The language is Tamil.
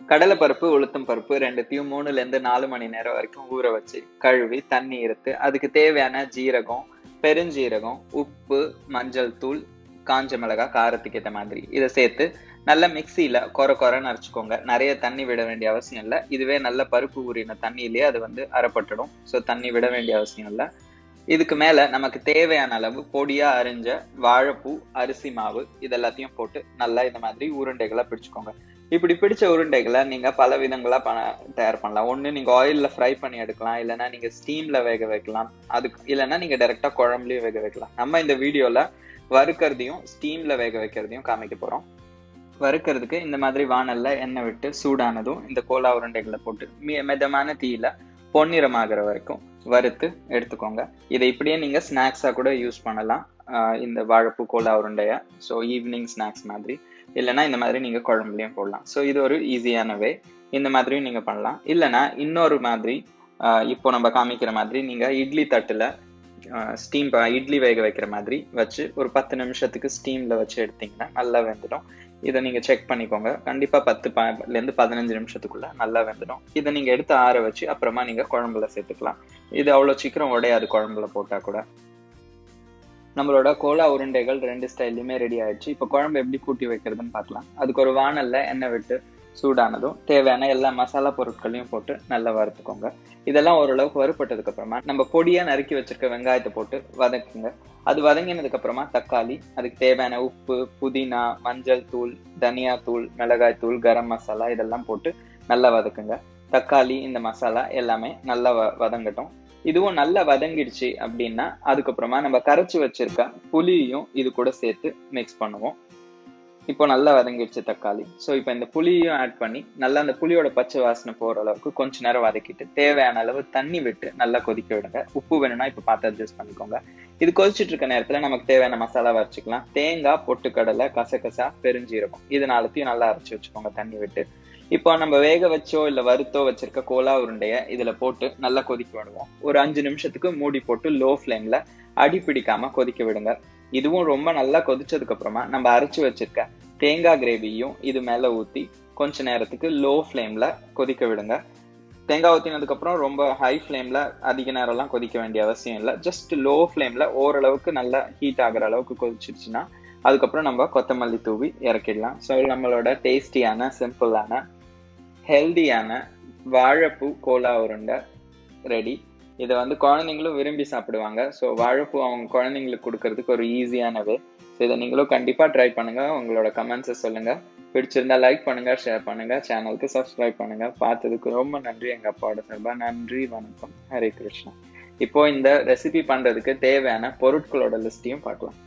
கடலை பருப்பு உளுத்தம் பருப்பு ரெண்டுத்தையும் 3ல இருந்து 4 மணி நேரம் வரைக்கும் ஊற வச்சு கழுவி தண்ணி எடுத்து அதுக்கு தேவையான ஜீரகம், பெருஞ்சீரகம், உப்பு, மஞ்சள் தூள், காஞ்ச மிளகாய் காரத்துக்கு ஏற்ற மாதிரி இதை சேர்த்து நல்லா மிக்சியில கொரன்னு அரைச்சுக்கோங்க. நிறைய தண்ணி விட வேண்டிய அவசியம் இல்லை. இதுவே நல்ல பருப்பு ஊறின தண்ணியிலேயே அது அரைப்பட்டுடும். ஸோ தண்ணி விட வேண்டிய அவசியம் இல்லை. இதுக்கு மேல நமக்கு தேவையான அளவு பொடியா அரிஞ்ச வாழைப்பூ, அரிசி மாவு இதெல்லாத்தையும் போட்டு நல்லா இந்த மாதிரி உருண்டைகளா பிடிச்சுக்கோங்க. இப்படி பிடிச்ச உருண்டைகளை நீங்க பல விதங்களா தயார் பண்ணலாம். ஒண்ணு நீங்க ஆயில்ல ஃப்ரை பண்ணி எடுக்கலாம், இல்லைன்னா நீங்க ஸ்டீம்ல வேக வைக்கலாம், அதுக்கு இல்லைன்னா நீங்க டைரக்டா குழம்புலயும் வேக வைக்கலாம். நம்ம இந்த வீடியோல வறுக்கிறதையும் ஸ்டீம்ல வேக வைக்கிறதையும் காமிக்க போறோம். வறுக்கிறதுக்கு இந்த மாதிரி வானல்ல எண்ணெய் விட்டு சூடானதும் இந்த கோலா உருண்டைகளை போட்டு மிதமான தீயில பொன்னிறமாகிற வரைக்கும் வறுத்து எடுத்துக்கோங்க. இதை இப்படியே நீங்க ஸ்நாக்ஸா கூட யூஸ் பண்ணலாம், இந்த வாழைப்பூ கோலா உருண்டைய. ஸோ ஈவினிங் ஸ்நாக்ஸ் மாதிரி, இல்லைன்னா இந்த மாதிரி நீங்க குழம்புலையும் போடலாம். ஸோ இது ஒரு ஈஸியான வே. இந்த மாதிரியும் நீங்க பண்ணலாம். இல்லைன்னா இன்னொரு மாதிரி, இப்போ நம்ம காமிக்கிற மாதிரி நீங்க இட்லி தட்டுல இட்லி வேக வைக்கிற மாதிரி வச்சு ஒரு 10 நிமிஷத்துக்கு ஸ்டீம்ல வச்சு எடுத்தீங்கன்னா நல்லா வெந்துடும். இதை நீங்க செக் பண்ணிக்கோங்க. கண்டிப்பா 10ல இருந்து 15 நிமிஷத்துக்குள்ள நல்லா வெந்துடும். இதை நீங்க எடுத்து ஆற வச்சு அப்புறமா நீங்க குழம்புல சேர்த்துக்கலாம். இது அவ்வளவு சீக்கிரம் உடையாது குழம்புல போட்டா கூட. நம்மளோட கோலா உருண்டைகள் 2 ஸ்டைல்லையுமே ரெடி ஆயிடுச்சு. இப்போ குழம்பு எப்படி கூட்டி வைக்கிறதுன்னு பார்க்கலாம். அதுக்கு ஒரு வானல்ல எண்ணெய் விட்டு சூடானதும் தேவையான எல்லா மசாலா பொருட்களையும் போட்டு நல்லா வறுத்துக்கோங்க. இதெல்லாம் ஓரளவுக்கு வறுப்பட்டதுக்கு அப்புறமா நம்ம பொடியா நறுக்கி வச்சிருக்க வெங்காயத்தை போட்டு வதக்குங்க. அது வதங்கினதுக்கு அப்புறமா தக்காளி, அதுக்கு தேவையான உப்பு, புதினா, மஞ்சள் தூள், தனியா தூள், மிளகாய் தூள், கரம் மசாலா இதெல்லாம் போட்டு நல்லா வதக்குங்க. தக்காளி, இந்த மசாலா எல்லாமே நல்லா வதங்கட்டும். இதுவும் நல்லா வதங்கிடுச்சு அப்படின்னா அதுக்கப்புறமா நம்ம கரைச்சி வச்சிருக்க புளியையும் இது கூட சேர்த்து மிக்ஸ் பண்ணுவோம். இப்போ நல்லா வதங்கிடுச்சு தக்காளி. ஸோ இப்போ இந்த புளியையும் ஆட் பண்ணி நல்லா அந்த புளியோட பச்சை வாசனை போற அளவுக்கு கொஞ்ச நேரம் வதக்கிட்டு தேவையான அளவு தண்ணி விட்டு நல்லா கொதிக்க விடுங்க. உப்பு வேணும்னா இப்போ பார்த்து அட்ஜஸ்ட் பண்ணிக்கோங்க. இது கொதிச்சுட்டு இருக்க நேரத்துல நமக்கு தேவையான மசாலா வச்சுக்கலாம். தேங்காய், பொட்டுக்கடலை, கசகசா, பெருஞ்சீரகம் இது நாலுத்தையும் நல்லா அரைச்சி வச்சுக்கோங்க தண்ணி விட்டு. இப்போ நம்ம வேக வச்சோ இல்ல வறுத்தோ வச்சிருக்க கோலா உருண்டைய இதுல போட்டு நல்லா கொதிக்க விடுவோம். ஒரு 5 நிமிஷத்துக்கு மூடி போட்டு லோ ஃபிளேம்ல அடி பிடிக்காம கொதிக்க விடுங்க. இதுவும் ரொம்ப நல்லா கொதிச்சதுக்கு அப்புறமா நம்ம அரைச்சு வச்சிருக்க தேங்காய் கிரேவியும் இது மேல ஊத்தி கொஞ்ச நேரத்துக்கு லோ ஃபிளேம்ல கொதிக்க விடுங்க. தேங்காய் ஊத்தினதுக்கு அப்புறம் ரொம்ப ஹை ஃபிளேம்ல அதிக நேரம்லாம் கொதிக்க வேண்டிய அவசியம் இல்லை. ஜஸ்ட் லோ ஃபிளேம்ல ஓரளவுக்கு நல்லா ஹீட் ஆகுற அளவுக்கு கொதிச்சிருச்சுன்னா அதுக்கப்புறம் நம்ம கொத்தமல்லி தூவி இறக்கிடலாம். ஸோ நம்மளோட டேஸ்டியான, சிம்பிளான, ஹெல்தியான வாழைப்பூ கோலா உருண்டை ரெடி. இதை குழந்தைங்களும் விரும்பி சாப்பிடுவாங்க. ஸோ வாழைப்பூ அவங்க குழந்தைங்களுக்கு கொடுக்கறதுக்கு ஒரு ஈஸியான வே. ஸோ இதை நீங்களும் கண்டிப்பாக ட்ரை பண்ணுங்க. உங்களோட கமெண்ட்ஸை சொல்லுங்க. பிடிச்சிருந்தா லைக் பண்ணுங்க, ஷேர் பண்ணுங்க, சேனலுக்கு சப்ஸ்கிரைப் பண்ணுங்க. பார்த்ததுக்கு ரொம்ப நன்றி. எங்க அப்பாவோட சார்பா நன்றி, வணக்கம், ஹரே கிருஷ்ணா. இப்போ இந்த ரெசிபி பண்றதுக்கு தேவையான பொருட்களோட லிஸ்டையும் பார்க்கலாம்.